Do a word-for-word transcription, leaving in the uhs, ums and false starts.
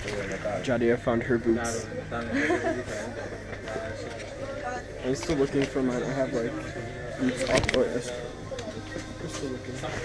Jadia found her boots. I'm still looking for mine. I have like boots off. Oh, yes. I'm still looking.